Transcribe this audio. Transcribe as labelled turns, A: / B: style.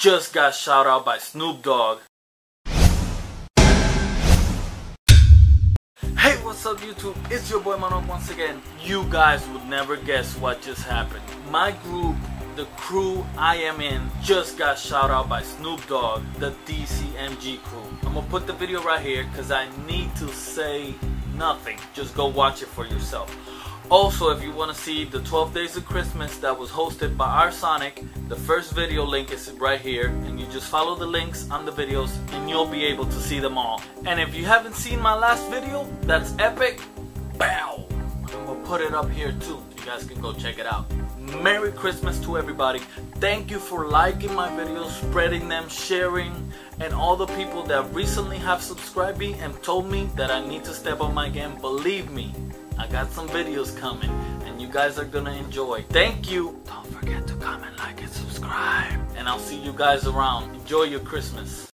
A: just got shout out by Snoop Dogg. Hey, what's up YouTube? It's your boy Manok once again. You guys would never guess what just happened. My group, the crew I am in, just got shout out by Snoop Dogg, the DCMG crew. I'm gonna put the video right here because I need to say nothing. Just go watch it for yourself. Also, if you want to see the 12 Days of Christmas that was hosted by our Sonic, the first video link is right here, and you just follow the links on the videos and you'll be able to see them all. And if you haven't seen my last video, that's epic. Bow! I'm gonna put it up here too. You guys can go check it out. Merry Christmas to everybody. Thank you for liking my videos, spreading them, sharing, and all the people that recently have subscribed me and told me that I need to step up my game. Believe me, I got some videos coming and you guys are gonna enjoy. Thank you. Don't forget to comment, like, and subscribe. And I'll see you guys around. Enjoy your Christmas.